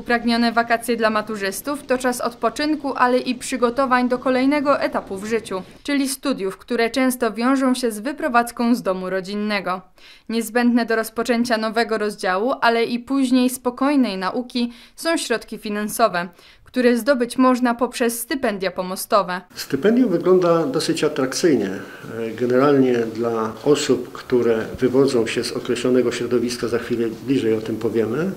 Upragnione wakacje dla maturzystów to czas odpoczynku, ale i przygotowań do kolejnego etapu w życiu, czyli studiów, które często wiążą się z wyprowadzką z domu rodzinnego. Niezbędne do rozpoczęcia nowego rozdziału, ale i później spokojnej nauki są środki finansowe, które zdobyć można poprzez stypendia pomostowe. Stypendium wygląda dosyć atrakcyjnie. Generalnie dla osób, które wywodzą się z określonego środowiska, za chwilę bliżej o tym powiemy,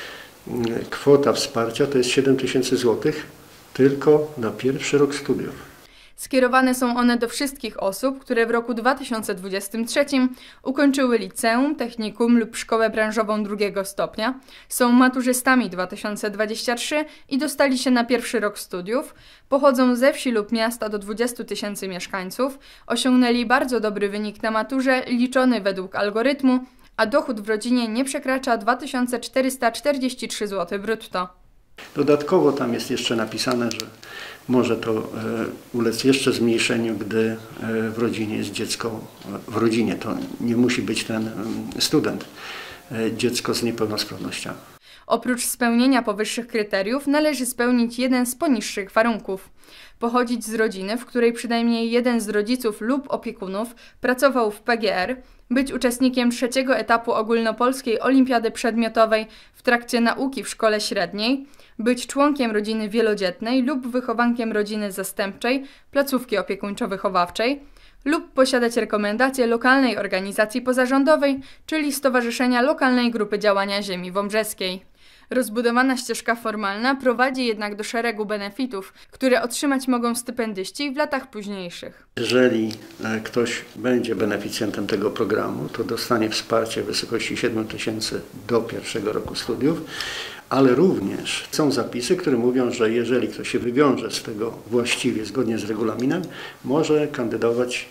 kwota wsparcia to jest 7 000 złotych tylko na pierwszy rok studiów. Skierowane są one do wszystkich osób, które w roku 2023 ukończyły liceum, technikum lub szkołę branżową drugiego stopnia, są maturzystami 2023 i dostali się na pierwszy rok studiów, pochodzą ze wsi lub miasta do 20 000 mieszkańców, osiągnęli bardzo dobry wynik na maturze liczony według algorytmu, a dochód w rodzinie nie przekracza 2443 zł brutto. Dodatkowo tam jest jeszcze napisane, że może to ulec jeszcze zmniejszeniu, gdy w rodzinie jest dziecko, w rodzinie to nie musi być ten student, dziecko z niepełnosprawnościami. Oprócz spełnienia powyższych kryteriów należy spełnić jeden z poniższych warunków. Pochodzić z rodziny, w której przynajmniej jeden z rodziców lub opiekunów pracował w PGR, być uczestnikiem trzeciego etapu ogólnopolskiej olimpiady przedmiotowej w trakcie nauki w szkole średniej, być członkiem rodziny wielodzietnej lub wychowankiem rodziny zastępczej, placówki opiekuńczo-wychowawczej lub posiadać rekomendacje lokalnej organizacji pozarządowej, czyli Stowarzyszenia Lokalnej Grupy Działania Ziemi Wąbrzeskiej. Rozbudowana ścieżka formalna prowadzi jednak do szeregu benefitów, które otrzymać mogą stypendyści w latach późniejszych. Jeżeli ktoś będzie beneficjentem tego programu, to dostanie wsparcie w wysokości 7 000 do pierwszego roku studiów, ale również są zapisy, które mówią, że jeżeli ktoś się wywiąże z tego właściwie, zgodnie z regulaminem, może kandydować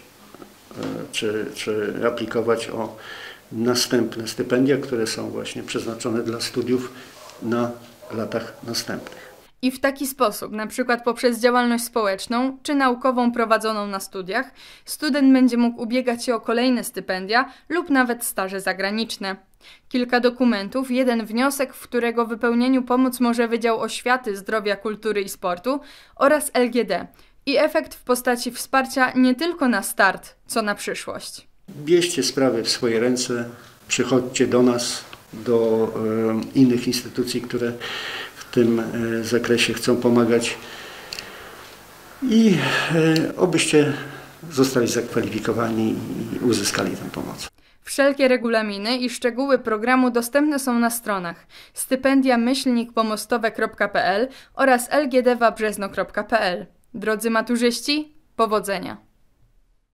czy aplikować o następne stypendia, które są właśnie przeznaczone dla studiów na latach następnych. I w taki sposób, na przykład poprzez działalność społeczną czy naukową prowadzoną na studiach, student będzie mógł ubiegać się o kolejne stypendia lub nawet staże zagraniczne. Kilka dokumentów, jeden wniosek, w którego wypełnieniu pomóc może Wydział Oświaty, Zdrowia, Kultury i Sportu oraz LGD. I efekt w postaci wsparcia nie tylko na start, co na przyszłość. Bierzcie sprawy w swoje ręce, przychodźcie do nas, do innych instytucji, które w tym zakresie chcą pomagać i obyście zostali zakwalifikowani i uzyskali tę pomoc. Wszelkie regulaminy i szczegóły programu dostępne są na stronach stypendia-pomostowe.pl oraz lgdwabrzezno.pl. Drodzy maturzyści, powodzenia!